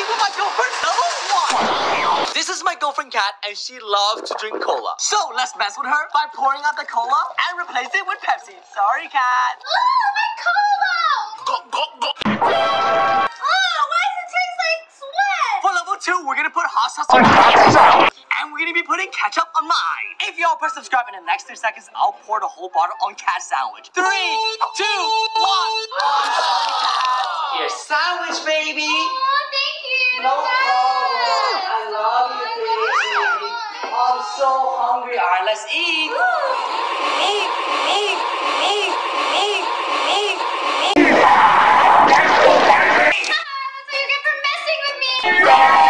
racing with my girlfriend number 1. This is my girlfriend Kat, and she loves to drink cola. So let's mess with her by pouring out the cola and replace it with Pepsi. Sorry, Kat. Oh, my cola! Oh, why does it taste like sweat? For level 2, we're gonna put hot sauce on mine, and we're gonna be putting ketchup on mine. If y'all press subscribe in the next 3 seconds, I'll pour the whole bottle on Kat's sandwich. 3, 2, 1. Here's sandwich, baby. Oh, thank you. No problem. I love you, baby. I'm so hungry. All right, let's eat. Eat, eat, eat, eat, eat, eat. That's what you get for messing with me.